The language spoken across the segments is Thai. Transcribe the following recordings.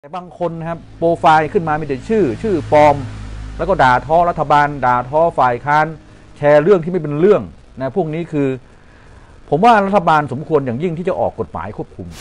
แต่บางคนนะครับโปรไฟล์ขึ้นมามีแต่ชื่อปลอมแล้วก็ด่าท้อรัฐบาลด่าท้อฝ่ายค้านแชร์เรื่องที่ไม่เป็นเรื่องนะพวกนี้คือผมว่ารัฐบาลสมควรอย่างยิ่งที่จะออกกฎหมายควบคุม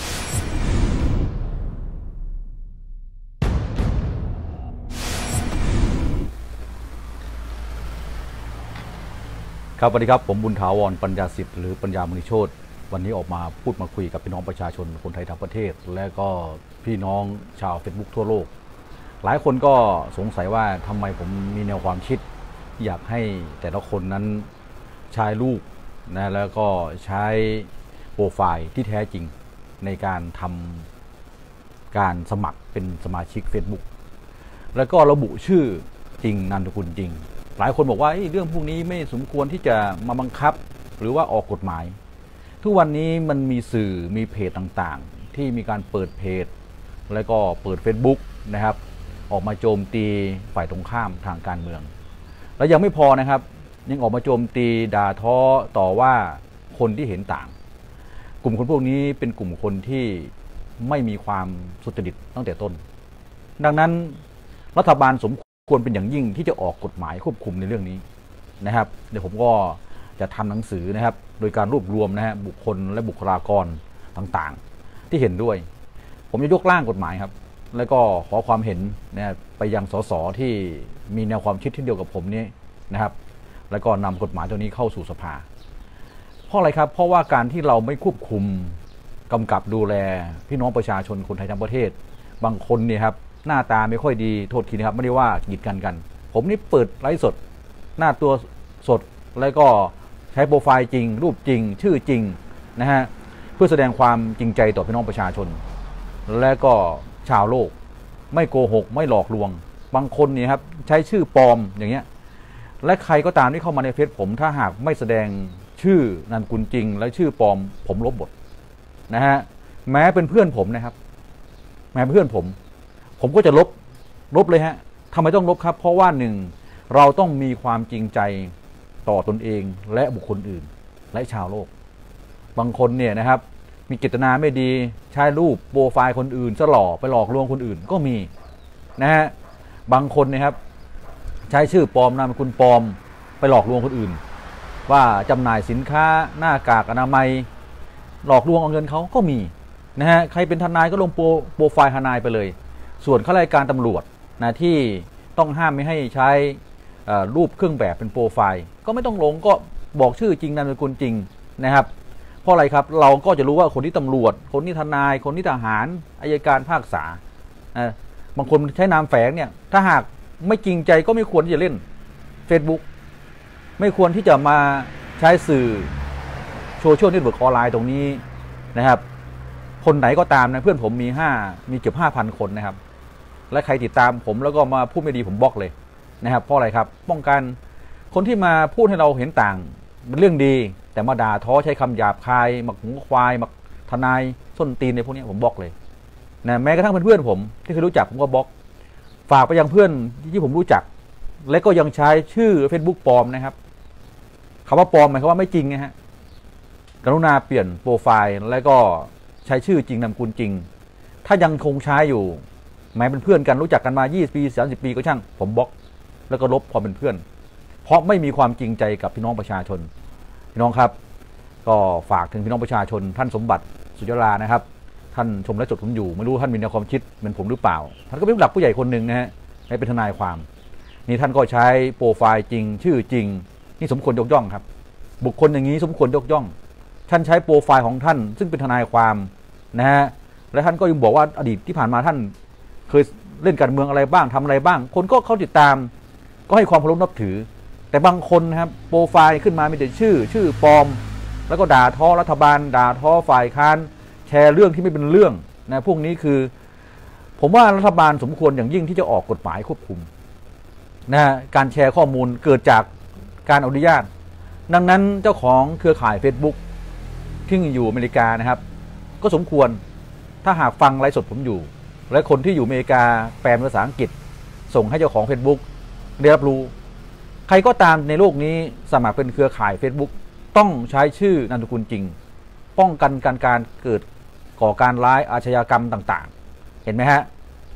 ครับสวัสดีครับผมบุญถาวรปัญญาสิทธิ์หรือปัญญามณีโชติวันนี้ออกมาพูดมาคุยกับพี่น้องประชาชนคนไทยทั้งประเทศและก็พี่น้องชาว Facebook ทั่วโลกหลายคนก็สงสัยว่าทำไมผมมีแนวความคิดอยากให้แต่ละคนนั้นใช้รูปนะแล้วก็ใช้โปรไฟล์ที่แท้จริงในการทำการสมัครเป็นสมาชิก Facebook แล้วก็ระบุชื่อจริงนามสกุลจริงหลายคนบอกว่าเรื่องพวกนี้ไม่สมควรที่จะมาบังคับหรือว่าออกกฎหมายทุกวันนี้มันมีสื่อมีเพจต่างๆที่มีการเปิดเพจแล้วก็เปิด Facebook นะครับออกมาโจมตีฝ่ายตรงข้ามทางการเมืองแล้วยังไม่พอนะครับยังออกมาโจมตีด่าท้อต่อว่าคนที่เห็นต่างกลุ่มคนพวกนี้เป็นกลุ่มคนที่ไม่มีความสุจริตตั้งแต่ต้นดังนั้นรัฐบาลสมควรเป็นอย่างยิ่งที่จะออกกฎหมายควบคุมในเรื่องนี้นะครับเดี๋ยวผมก็จะทำหนังสือนะครับโดยการรวบรวมนะฮะบุคคลและบุคลากรต่างๆที่เห็นด้วยผมจะยกร่างกฎหมายครับแล้วก็ขอความเห็นนะไปยังสสที่มีแนวความคิดที่เดียวกับผมนี้นะครับแล้วก็นำกฎหมายตัวนี้เข้าสู่สภาเพราะอะไรครับเพราะว่าการที่เราไม่ควบคุมกำกับดูแลพี่น้องประชาชนคนไทยทั้งประเทศบางคนเนี่ยครับหน้าตาไม่ค่อยดีโทษทีนะครับไม่ได้ว่ากีดกันผมนี่เปิดไลฟ์สดหน้าตัวสดแล้วก็ใช้โปรไฟล์จริงรูปจริงชื่อจริงนะฮะเพื่อแสดงความจริงใจต่อพี่น้องประชาชนและก็ชาวโลกไม่โกหกไม่หลอกลวงบางคนเนี่ยครับใช้ชื่อปลอมอย่างเงี้ยและใครก็ตามที่เข้ามาในเฟซผมถ้าหากไม่แสดงชื่อนามสกุลจริงและชื่อปลอมผมลบหมดนะฮะแม้เป็นเพื่อนผมนะครับแม้เพื่อนผมก็จะลบเลยฮะทำไมต้องลบครับเพราะว่าหนึ่งเราต้องมีความจริงใจต่อตนเองและบุคคลอื่นและชาวโลกบางคนเนี่ยนะครับมีเจตนาไม่ดีใช้รูปโปรไฟล์คนอื่นสล่อไปหลอกลวงคนอื่นก็มีนะฮะบางคนนะครับใช้ชื่อปลอมนามสกุลปลอมไปหลอกลวงคนอื่นว่าจำหน่ายสินค้าหน้ากากอนามัยหลอกลวงเอาเงินเขาก็มีนะฮะใครเป็นทนายก็ลงโปรไฟล์ทนายไปเลยส่วนข้าราชการตำรวจนะที่ต้องห้ามไม่ให้ใช้รูปเครื่องแบบเป็นโปรไฟล์ก็ไม่ต้องลงก็บอกชื่อจริงนามสกุลจริงนะครับเพราะอะไรครับเราก็จะรู้ว่าคนที่ตำรวจคนที่ทนายคนที่ทหารอัยการภาคษาบางคนใช้นามแฝงเนี่ยถ้าหากไม่จริงใจก็ไม่ควรที่จะเล่น Facebook ไม่ควรที่จะมาใช้สื่อโซเชียลเน็ตเวิร์กออนไลน์ตรงนี้นะครับคนไหนก็ตามนะเพื่อนผมมีเกือบ 5,000 คนนะครับและใครติดตามผมแล้วก็มาพูดไม่ดีผมบล็อกเลยนะครับเพราะอะไรครับป้องกันคนที่มาพูดให้เราเห็นต่างเป็นเรื่องดีแต่มาด่าท้อใช้คำหยาบคายหมักหูควายหมักทนายส้นตีนในพวกนี้ผมบล็อกเลยนะแม้กระทั่งเพื่อนผมที่เคยรู้จักผมก็บล็อกฝากไปยังเพื่อนที่ผมรู้จักและก็ยังใช้ชื่อ Facebook ปลอมนะครับคำว่าปลอมหมายความว่าไม่จริงนะฮะกรุณาเปลี่ยนโปรไฟล์แล้วก็ใช้ชื่อจริงนามสกุลจริงถ้ายังคงใช้อยู่แม้เป็นเพื่อนกันรู้จักกันมา20 ปี30 ปีก็ช่างผมบล็อกแล้วก็ลบความเป็นเพื่อนเพราะไม่มีความจริงใจกับพี่น้องประชาชนพี่น้องครับก็ฝากถึงพี่น้องประชาชนท่านสมบัติสุจรานะครับท่านชมและจดผมอยู่ไม่รู้ท่านมีแนวความคิดเหมือนผมหรือเปล่าท่านก็เป็นผู้หลักผู้ใหญ่คนหนึ่งนะฮะให้เป็นทนายความนี่ท่านก็ใช้โปรไฟล์จริงชื่อจริงนี่สมควรยกย่องครับบุคคลอย่างนี้สมควรยกย่องท่านใช้โปรไฟล์ของท่านซึ่งเป็นทนายความนะฮะและท่านก็ยังบอกว่าอดีตที่ผ่านมาท่านเคยเล่นการเมืองอะไรบ้างทำอะไรบ้างคนก็เข้าติดตามก็ให้ความเคารพนับถือแต่บางคนนะครับโปรไฟล์ขึ้นมามีแต่ชื่อปลอมแล้วก็ด่าท้อรัฐบาลด่าท้อฝ่ายค้านแชร์เรื่องที่ไม่เป็นเรื่องนะพวกนี้คือผมว่ารัฐบาลสมควรอย่างยิ่งที่จะออกกฎหมายควบคุมนะการแชร์ข้อมูลเกิดจากการอนุญาตดังนั้นเจ้าของเครือข่าย Facebook ที่อยู่อเมริกานะครับก็สมควรถ้าหากฟังไลฟ์สดผมอยู่และคนที่อยู่อเมริกาแปลเป็นภาษาอังกฤษส่งให้เจ้าของ Facebook ได้รับรู้ใครก็ตามในโลกนี้สมัครเป็นเครือข่าย Facebook ต้องใช้ชื่อนามสกุลจริงป้องกันการเกิดก่อการร้ายอาชญากรรมต่างๆเห็นไหมฮะ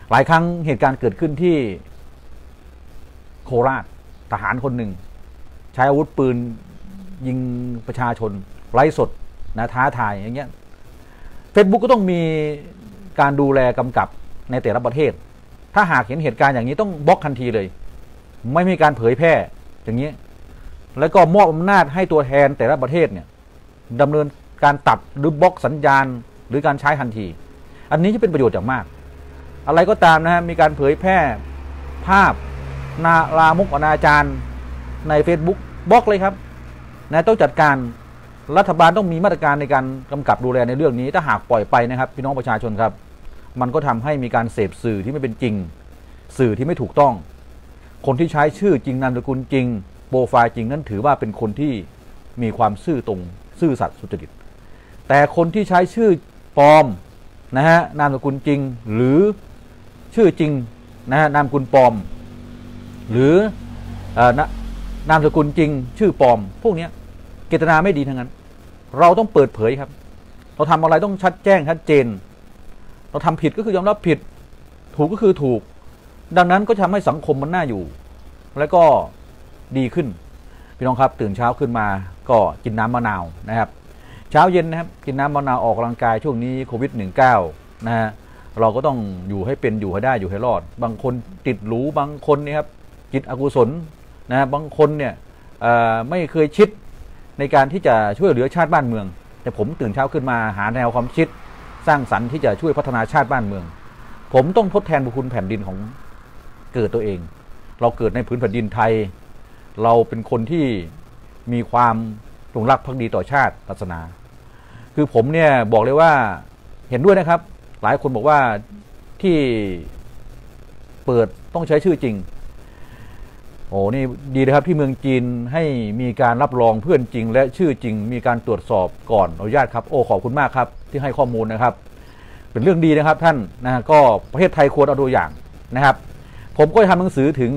หลายครั้งเหตุการณ์เกิดขึ้นที่โคราชทหารคนหนึ่งใช้อาวุธปืนยิงประชาชนไร้สดนะท้าทายอย่างเงี้ย Facebook ก็ต้องมีการดูแลกำกับในแต่ละประเทศถ้าหากเห็นเหตุการณ์อย่างนี้ต้องบล็อกทันทีเลยไม่มีการเผยแพร่อย่างนี้แล้วก็มอบอำนาจให้ตัวแทนแต่ละประเทศเนี่ยดำเนินการตัดหรือบล็อกสัญญาณหรือการใช้ทันทีอันนี้จะเป็นประโยชน์อย่างมากอะไรก็ตามนะฮะมีการเผยแพร่ภาพลามกอนาจารใน Facebook บล็อกเลยครับนะต้องจัดการรัฐบาลต้องมีมาตรการในการกำกับดูแลในเรื่องนี้ถ้าหากปล่อยไปนะครับพี่น้องประชาชนครับมันก็ทำให้มีการเสพสื่อที่ไม่เป็นจริงสื่อที่ไม่ถูกต้องคนที่ใช้ชื่อจริงนามสกุลจริงโปรไฟล์จริงนั้นถือว่าเป็นคนที่มีความซื่อตรงซื่อสัตย์สุจริตแต่คนที่ใช้ชื่อปลอมนะฮะนามสกุลจริงหรือชื่อจริงนะฮะนามสกุลปลอมหรือนามสกุลจริงชื่อปลอมพวกนี้เจตนาไม่ดีทั้งนั้นเราต้องเปิดเผยครับเราทำอะไรต้องชัดแจ้งชัดเจนเราทำผิดก็คือยอมรับผิดถูกก็คือถูกดังนั้นก็ทำให้สังคมมันน่าอยู่และก็ดีขึ้นพี่น้องครับตื่นเช้าขึ้นมาก็กินน้ำมะนาวนะครับเช้าเย็นนะครับกินน้ำมะนาวออกกำลังกายช่วงนี้โควิด-19นะฮะเราก็ต้องอยู่ให้เป็นอยู่ให้ได้อยู่ให้รอดบางคนติดหรูบางคนนี่ครับจิตอกุศลนะบางคนเนี่ยไม่เคยคิดในการที่จะช่วยเหลือชาติบ้านเมืองแต่ผมตื่นเช้าขึ้นมาหาแนวความคิดสร้างสรรค์ที่จะช่วยพัฒนาชาติบ้านเมืองผมต้องทดแทนบุญคุณแผ่นดินของเกิดตัวเองเราเกิดในพื้นแผ่นดินไทยเราเป็นคนที่มีความจงรักภักดีต่อชาติศาสนาคือผมเนี่ยบอกเลยว่าเห็นด้วยนะครับหลายคนบอกว่าที่เปิดต้องใช้ชื่อจริงโอ้นี่ดีนะครับที่เมืองจีนให้มีการรับรองเพื่อนจริงและชื่อจริงมีการตรวจสอบก่อนอนุญาตครับโอ้ขอบคุณมากครับที่ให้ข้อมูลนะครับเป็นเรื่องดีนะครับท่านนะก็ประเทศไทยควรเอาตัวอย่างนะครับผมก็ทำหนังสือถึง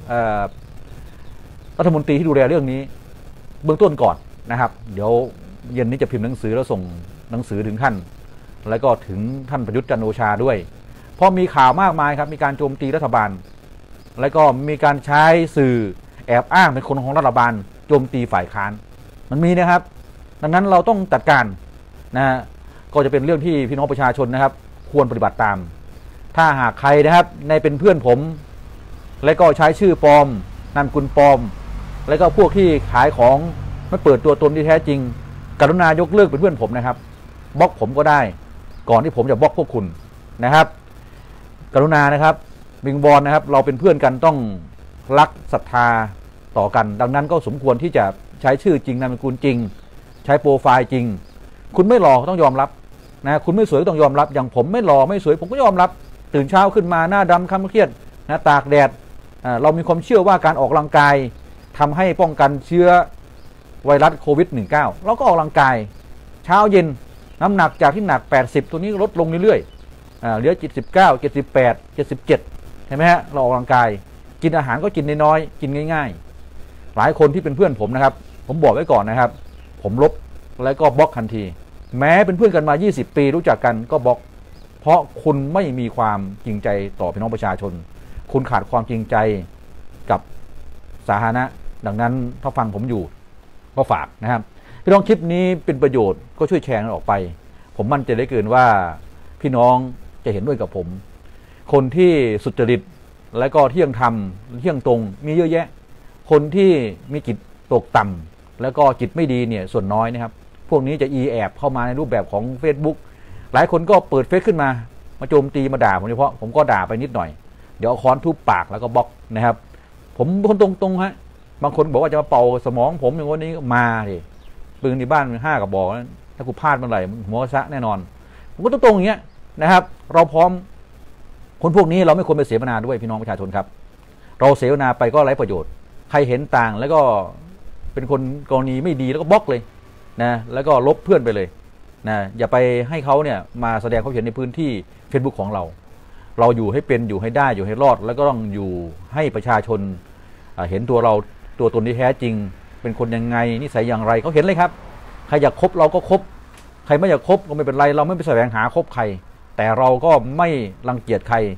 รัฐมนตรีที่ดูแลเรื่องนี้เบื้องต้นก่อนนะครับเดี๋ยวเย็นนี้จะพิมพ์หนังสือแล้วส่งหนังสือถึงท่านแล้วก็ถึงท่านประยุทธ์จันทร์โอชาด้วยเพราะมีข่าวมากมายครับมีการโจมตีรัฐบาลแล้วก็มีการใช้สื่อแอบอ้างเป็นคนของรัฐบาลโจมตีฝ่ายค้านมันมีนะครับดังนั้นเราต้องจัดการนะก็จะเป็นเรื่องที่พี่น้องประชาชนนะครับควรปฏิบัติตามถ้าหากใครนะครับในเป็นเพื่อนผมและก็ใช้ชื่อปลอมนามสกุลปลอมแล้วก็พวกที่ขายของไม่เปิดตัวตนที่แท้จริงกรุณายกเลิกเป็นเพื่อนผมนะครับบล็อกผมก็ได้ก่อนที่ผมจะบล็อกพวกคุณนะครับกรุณานะครับวิงวอนนะครับเราเป็นเพื่อนกันต้องรักศรัทธาต่อกันดังนั้นก็สมควรที่จะใช้ชื่อจริงนามสกุลจริงใช้โปรไฟล์จริงคุณไม่หล่อต้องยอมรับนะคุณไม่สวยก็ต้องยอมรับอย่างผมไม่หล่อไม่สวยผมก็ยอมรับตื่นเช้าขึ้นมาหน้าดำคล้ำเครียดนะตากแดดเรามีความเชื่อว่าการออกกำลังกายทำให้ป้องกันเชื้อไวรัสโควิด-19เราก็ออกกำลังกายเช้าเย็นน้ำหนักจากที่หนัก80ตัวนี้ลดลงเรื่อยๆเหลือ79 78 77เห็นไหมฮะเราออกกำลังกายกินอาหารก็กินน้อยๆกินง่ายๆหลายคนที่เป็นเพื่อนผมนะครับผมบอกไว้ก่อนนะครับผมลบแล้วก็บล็อกทันทีแม้เป็นเพื่อนกันมา20ปีรู้จักกันก็บล็อกเพราะคุณไม่มีความจริงใจต่อพี่น้องประชาชนคุณขาดความจริงใจกับสาธารณะดังนั้นถ้าฟังผมอยู่ก็ฝากนะครับพี่น้องคลิปนี้เป็นประโยชน์ก็ช่วยแชร์ออกไปผมมั่นใจได้เกินว่าพี่น้องจะเห็นด้วยกับผมคนที่สุจริตและก็เที่ยงธรรมเที่ยงตรงมีเยอะแยะคนที่มีจิตตกต่ำแล้วก็จิตไม่ดีเนี่ยส่วนน้อยนะครับพวกนี้จะแอบเข้ามาในรูปแบบของ Facebook หลายคนก็เปิดเฟซขึ้นมาโจมตีมาด่าผมเฉพาะผมก็ด่าไปนิดหน่อยเดี๋ยวเอาค้อนทุบปากแล้วก็บล็อกนะครับผมคนตรงๆฮะบางคนบอกว่าจะมาเป่าสมองผมอย่างวันนี้มาดิปืนในบ้านมัน5 กระบอกถ้ากูพลาดเมื่อไหร่หัวซะแน่นอนผมก็ตรงๆอย่างเงี้ยนะครับเราพร้อมคนพวกนี้เราไม่ควรไปเสวนาด้วยพี่น้องประชาชนครับเราเสวนาไปก็ไร้ประโยชน์ใครเห็นต่างแล้วก็เป็นคนกรณีไม่ดีแล้วก็บล็อกเลยนะแล้วก็ลบเพื่อนไปเลยนะอย่าไปให้เขาเนี่ยมาแสดงความเห็นในพื้นที่ Facebook ของเราอยู่ให้เป็นอยู่ให้ได้อยู่ให้รอดแล้วก็ต้องอยู่ให้ประชาชนเห็นตัวเราตัวตนที่แท้จริงเป็นคนยังไงนิสัยอย่างไรเขาเห็นเลยครับใครอยากคบเราก็คบใครไม่อยากคบก็ไม่เป็นไรเราไม่ไปแสวงหาคบใครแต่เราก็ไม่รังเกียจใคร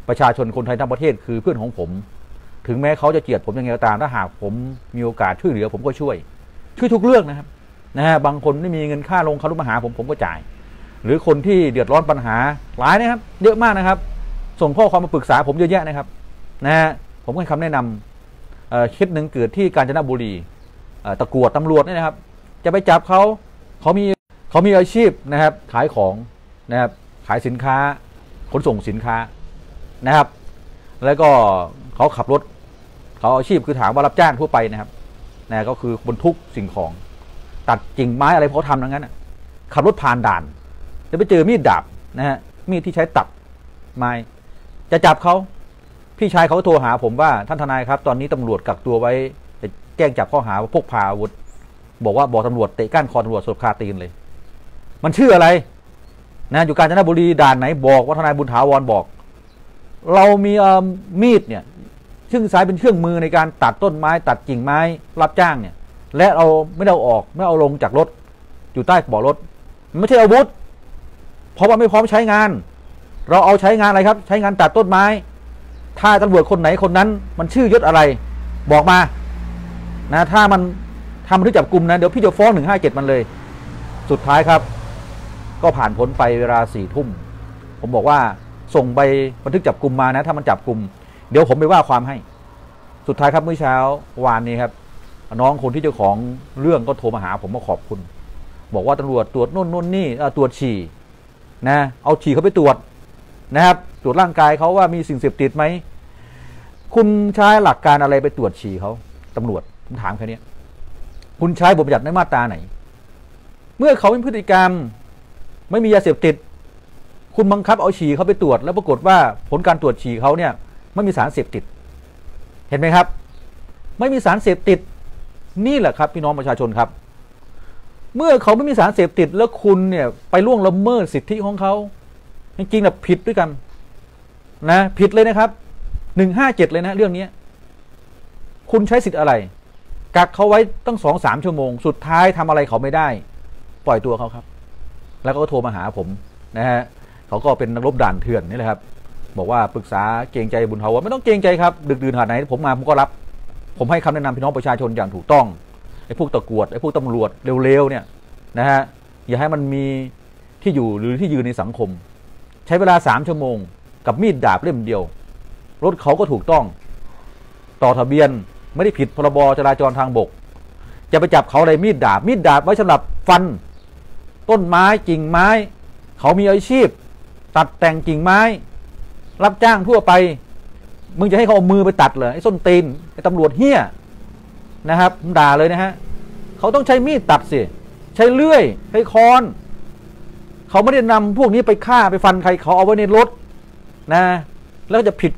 ประชาชนคนไทยทั้งประเทศคือเพื่อนของผมถึงแม้เขาจะเกลียดผมยังไงก็ตามถ้าหากผมมีโอกาสช่วยเหลือผมก็ช่วยทุกเรื่องนะครับบางคนไม่มีเงินค่าลงคารุมาหาผมก็จ่ายหรือคนที่เดือดร้อนปัญหาหลายนะครับเยอะมากนะครับส่งข้อความมาปรึกษาผมเยอะแยะนะครับผมให้คำแนะนำเคสหนึ่งเกิดที่กาญจนบุรีตะกรวดตำรวจนี่นะครับจะไปจับเขามีอาชีพนะครับขายของนะครับขายสินค้าขนส่งสินค้านะครับแล้วก็เขาขับรถเขาอาชีพคือถามว่ารับจ้างทั่วไปนะครับก็คือบรรทุกสิ่งของตัดกิ่งไม้อะไรเขาทำทั้งนั้นขับรถผ่านด่านจะไปเจอมีดดาบมีดที่ใช้ตัดไม้จะจับเขาพี่ชายเขาโทรหาผมว่าท่านทนายครับตอนนี้ตำรวจกักตัวไว้จะแจ้งจับข้อหาพกพาอาวุธบอกตำรวจเตะก้านคอตำรวจสลบคาตีนเลยมันชื่ออะไรอยู่กาญจนบุรีด่านไหนบอกว่าทนายบุญถาวรบอกเรามีมีดเนี่ยซึ่งซ้ายเป็นเครื่องมือในการตัดต้นไม้ตัดกิ่งไม้รับจ้างเนี่ยและเราไม่ได้เอาออกไม่เอาลงจากรถอยู่ใต้เบาะรถไม่ใช่อาวุธเพราะว่าไม่พร้อมใช้งานเราเอาใช้งานอะไรครับใช้งานตัดต้นไม้ถ้าตำรวจคนไหนคนนั้นมันชื่อยศอะไรบอกมาถ้ามันทำบันทึกจับกุมนะเดี๋ยวพี่จะฟ้อง157มันเลยสุดท้ายครับก็ผ่านพ้นไปเวลา4 ทุ่มผมบอกว่าส่งใบบันทึกจับกุมมานะถ้ามันจับกุมเดี๋ยวผมไปว่าความให้สุดท้ายครับเมื่อเช้าวานนี้ครับน้องคนที่เจ้าของเรื่องก็โทรมาหาผมมาขอบคุณบอกว่าตำรวจตรวจโน่นนี่ตรวจฉี่เอาฉี่เขาไปตรวจนะครับตรวจร่างกายเขาว่ามีสิ่งเสพติดไหมคุณใช้หลักการอะไรไปตรวจฉี่เขาตำรวจผมถามแค่นี้คุณใช้บทบัญญัติในมาตราไหนเมื่อเขาเป็นพฤติกรรมไม่มียาเสพติดคุณบังคับเอาฉี่เขาไปตรวจแล้วปรากฏว่าผลการตรวจฉี่เขาเนี่ยไม่มีสารเสพติดเห็นไหมครับไม่มีสารเสพติดนี่แหละครับพี่น้องประชาชนครับเมื่อเขาไม่มีสารเสพติดแล้วคุณเนี่ยไปล่วงละเมิดสิทธิของเขาจริงๆนะผิดด้วยกันผิดเลยนะครับ157เลยนะเรื่องนี้คุณใช้สิทธิ์อะไรกักเขาไว้ตั้ง2-3 ชั่วโมงสุดท้ายทำอะไรเขาไม่ได้ปล่อยตัวเขาครับแล้วก็โทรมาหาผมเขาก็เป็นนักรบด่านเถื่อนนี่แหละครับบอกว่าปรึกษาเกรงใจบุญถาวรไม่ต้องเกรงใจครับดึกดื่นขนาดไหนผมมาผมก็รับผมให้คำแนะนำพี่น้องประชาชนอย่างถูกต้องไอ้พวกตะกรวดไอ้พวกตำรวจเร็วๆเนี่ยอย่าให้มันมีที่อยู่หรือที่ยืนในสังคมใช้เวลา3 ชั่วโมงกับมีดดาบเล่มเดียวรถเขาก็ถูกต้องต่อทะเบียนไม่ได้ผิดพรบจราจรทางบกจะไปจับเขาอะไรมีดดาบไว้สำหรับฟันต้นไม้กิ่งไม้เขามีอาชีพตัดแต่งกิ่งไม้รับจ้างทั่วไปมึงจะให้เขาเอามือไปตัดเหรอไอ้ส้นตีนไอ้ตำรวจเหี้ยนะครับด่าเลยเขาต้องใช้มีดตัดสิใช้เลื่อยใช้ค้อนเขาไม่ได้นำพวกนี้ไปฆ่าไปฟันใครเขาเอาไว้ในรถแล้วจะผิด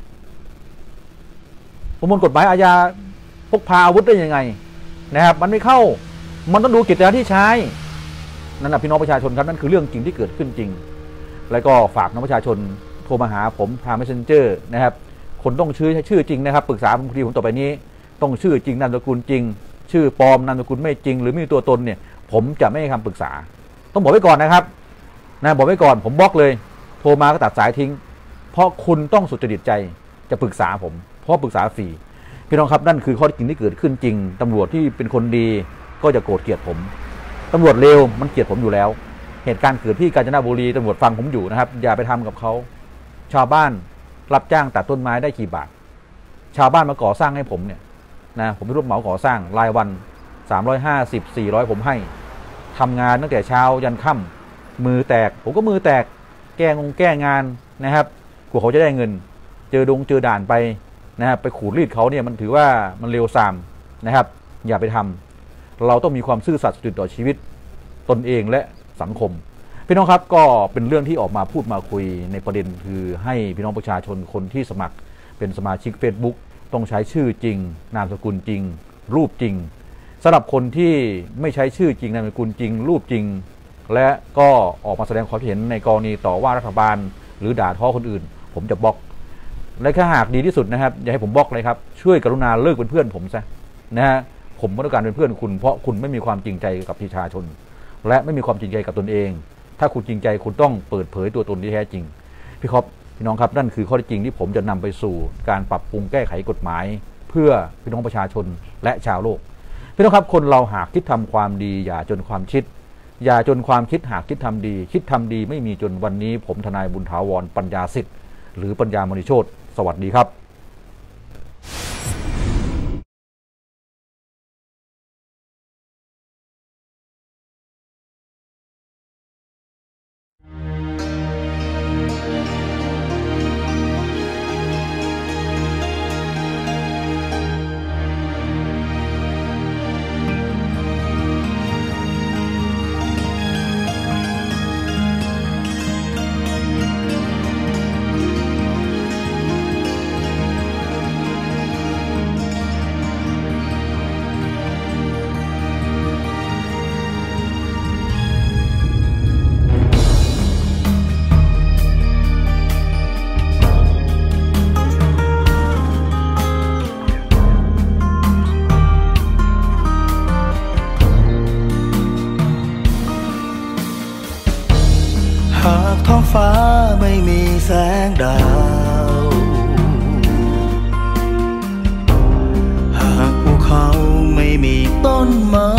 ประมวลกฎหมายอาญาพกพาอาวุธได้ยังไงมันไม่เข้ามันต้องดูกิจการที่ใช้นั่นนะพี่น้องประชาชนครับนั่นคือเรื่องจริงที่เกิดขึ้นจริงแล้วก็ฝากน้องประชาชนโทรมาหาผมทาง Messenger นะครับคนต้องชื่อจริงนะครับปรึกษาผมทีผมต่อไปนี้ต้องชื่อจริงนามสกุลจริงชื่อปลอมนามสกุลไม่จริงหรือไม่มีตัวตนเนี่ยผมจะไม่ให้คำปรึกษาต้องบอกไว้ก่อนนะครับบอกไว้ก่อนผมบล็อกเลยโทรมาก็ตัดสายทิ้งเพราะคุณต้องสุจริตใจจะปรึกษาผมเพราะปรึกษาฟรีพี่น้องครับนั่นคือข้อจริงที่เกิดขึ้นจริงตำรวจที่เป็นคนดีก็จะโกรธเกลียดผมตำรวจเลวมันเกลียดผมอยู่แล้วเหตุการณ์เกิดที่กาญจนบุรีตำรวจฟังผมอยู่นะครับอย่าไปทำกับเขาชาวบ้านรับจ้างตัดต้นไม้ได้กี่บาทชาวบ้านมาก่อสร้างให้ผมเนี่ยผมเป็นรับเหมาก่อสร้างรายวัน350-400ผมให้ทำงานตั้งแต่เช้ายันค่ำมือแตกผมก็มือแตกแก้งานนะครับกว่าเขาจะได้เงินเจอด่านไปไปขูดรีดเขาเนี่ยมันถือว่ามันเร็วซามนะครับอย่าไปทำเราต้องมีความซื่อสัตย์สุจริตต่อชีวิตตนเองและสังคมพี่น้องครับก็เป็นเรื่องที่ออกมาพูดมาคุยในประเด็นคือให้พี่น้องประชาชนคนที่สมัครเป็นสมาชิก Facebook ต้องใช้ชื่อจริงนามสกุลจริงรูปจริงสำหรับคนที่ไม่ใช้ชื่อจริงนามสกุลจริงรูปจริงและก็ออกมาแสดงความเห็นในกรณีต่อว่ารัฐบาลหรือด่าทอคนอื่นผมจะบล็อกและถ้าหากดีที่สุดนะครับอย่าให้ผมบล็อกเลยครับช่วยกรุณาเลิกเป็นเพื่อนผมซะผมไม่ต้องการเป็นเพื่อนคุณเพราะคุณไม่มีความจริงใจกับประชาชนและไม่มีความจริงใจกับตนเองถ้าคุณจริงใจคุณต้องเปิดเผยตัวตนที่แท้จริงพี่ครับพี่น้องครับนั่นคือข้อเท็จจริงที่ผมจะนำไปสู่การปรับปรุงแก้ไขกฎหมายเพื่อพี่น้องประชาชนและชาวโลกพี่น้องครับคนเราหากคิดทำความดีอย่าจนความคิดอย่าจนความคิดหากคิดทำดีคิดทำดีไม่มีจนวันนี้ผมทนายบุญถาวรปัญญาสิทธิ์หรือปัญญามณีโชติสวัสดีครับหากท้องฟ้าไม่มีแสงดาวหากภูเขาไม่มีต้นไม้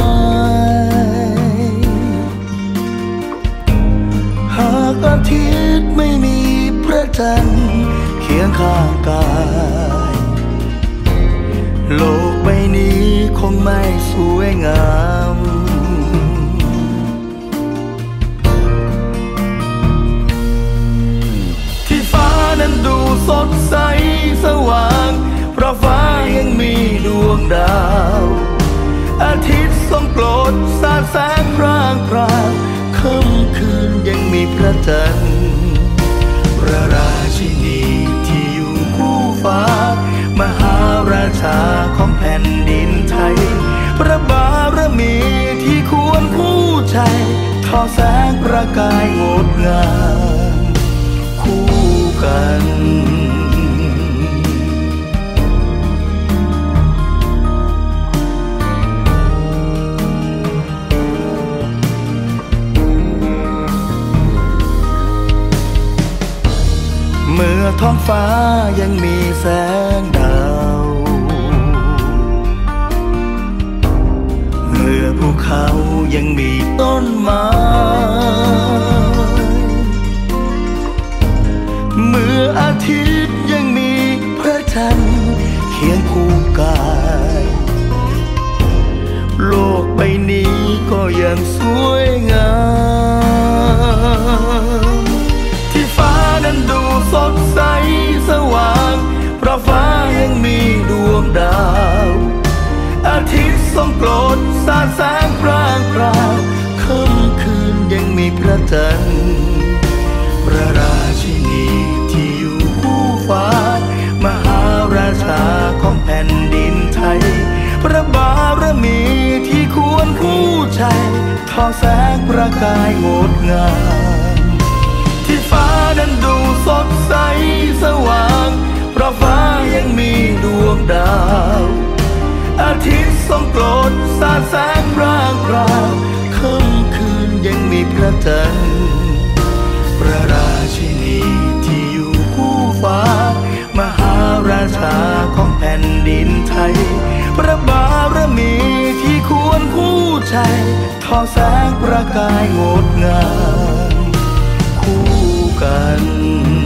หากอาทิตย์ไม่มีพระจันทร์เคียงข้างกายโลกใบนี้คงไม่สวยงามนั้นดูสดใสสว่างเพราะฟ้ายังมีดวงดาวอาทิตย์ส่องโปรดสาดแสงพร่างพรางค่ำคืนยังมีพระจันทร์พระราชินีที่อยู่คู่ฟ้ามหาราชาของแผ่นดินไทยพระบารมีที่ควรคู่ใจทอแสงประกายงดงามคู่กันเมื่อท้องฟ้ายังมีแสงดาวเมื่อภูเขายังมีต้นไม้เมื่ออาทิตย์ยังมีพระจันทร์เคียงคู่กายโลกใบนี้ก็ยังสวยงามที่ฟ้านั้นดูสดใสสว่างเพราะฟ้ายังมีดวงดาวอาทิตย์ส่องโปรดสาดแสงพร่างพรางค่ำคืนยังมีพระจันทร์พระราชินีที่อยู่คู่ฟ้ามหาราชาของแผ่นดินไทยพระบารมีที่ควรคู่ใจทอแสงประกายงดงามที่ฟ้านั้นดูสดใสสว่างเพราะฟ้ายังมีดวงดาวอาทิตย์ส่องโปรดสาดแสงพร่างพรางค่ำคืนยังมีพระจันทร์พระราชินีที่อยู่คู่ฟ้ามหาราชาของแผ่นดินไทยพระบารมีที่ควรคู่ใจทอแสงประกายงดงามคู่กัน